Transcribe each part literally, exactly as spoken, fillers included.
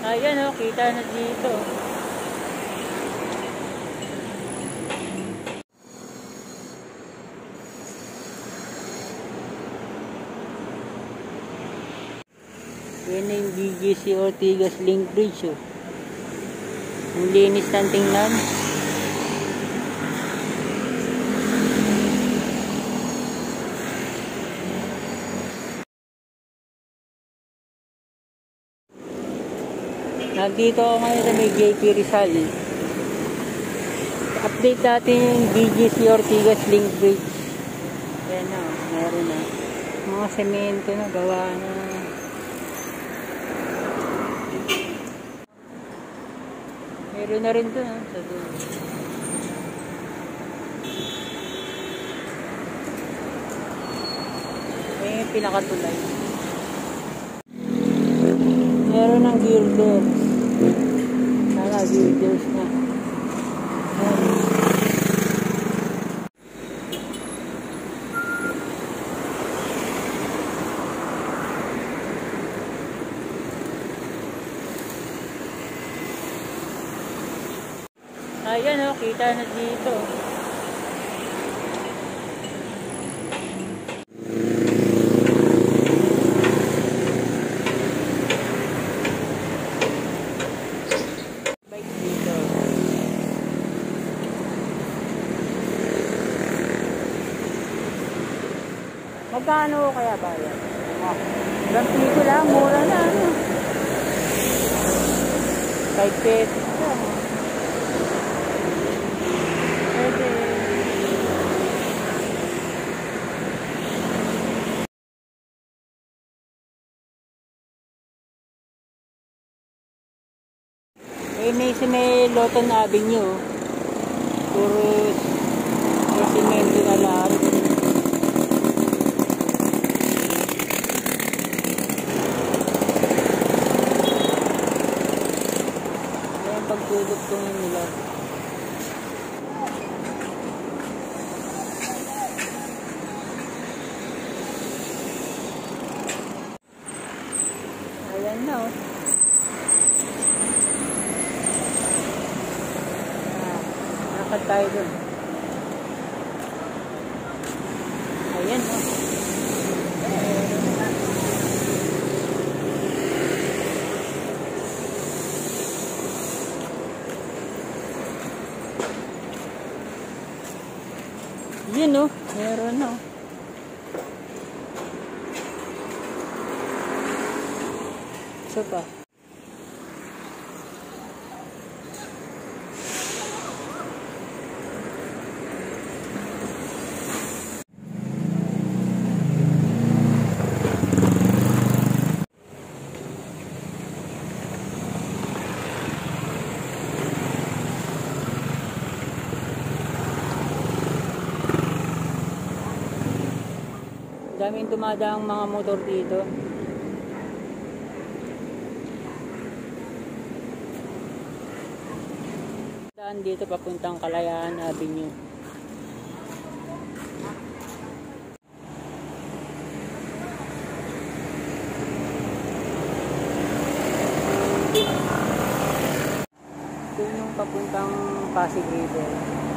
Ayan o, kita na dito. Yan na yung B G C Ortigas Link Bridge oh. Ang linis ng tingnan. Nandito ako ngayon sa may J P Rizal. Update natin yung B G C Ortigas Link Bridge. Ayan na, meron na. Mga semento na, gawa na. Meron na rin doon ha, sa doon. Ayan yung pinakatulay. Meron ng girders. Sana girders na. Ayan o, kita na dito. Bike dito. Magkano kaya bayan? Ilang piso lang, mura na ano. five pesos lang. Eh, may si may Loton Avenue. Puro semento na lahat. Ayan, pagtulog ko nila. Ayan na oh. Lakad tayo dun. Ayan o. Yun o. Meron o. Isa pa. Daming dumadaang mga motor dito. Daan dito papuntang Kalayaan Avenue. Ito yung papuntang Pasig River.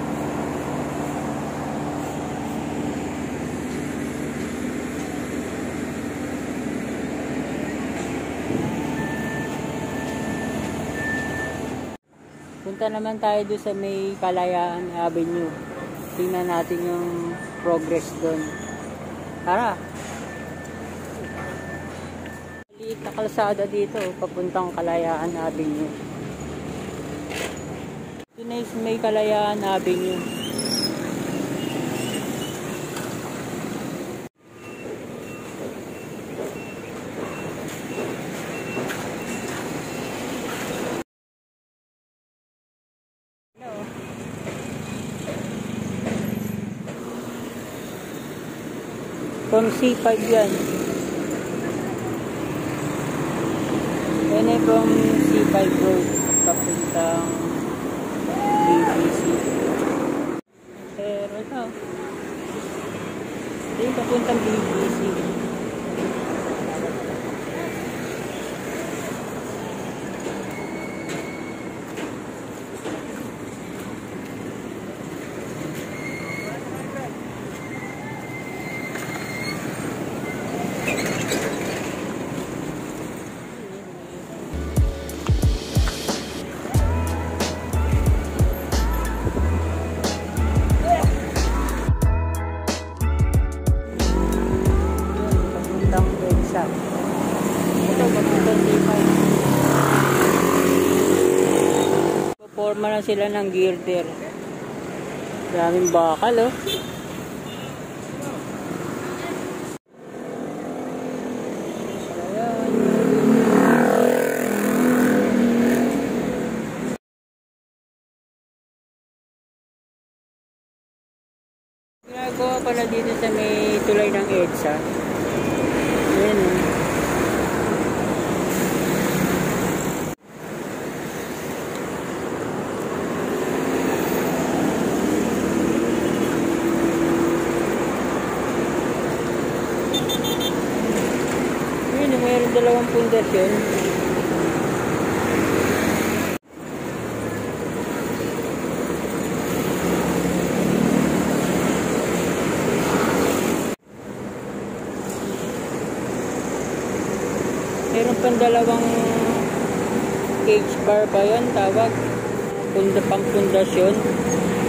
Punta naman tayo doon sa may Kalayaan Avenue. Tingnan natin yung progress doon. Tara! Maliit na kalsada dito, papuntang Kalayaan Avenue. Ito na yung may Kalayaan Avenue. From C five yan. Yan ay from C five Road papuntang B B C. Pero ito ito yung papuntang B B C. Nagpapaporma na sila ng girder. Daming bakal, oh. Ginagawa pala dito sa may tulay ng EDSA. Ayan, oh. Ayan, mayroon dalawang pundasyon. Meron pang dalawang cage bar ba yun tawag? Punda pang pundasyon.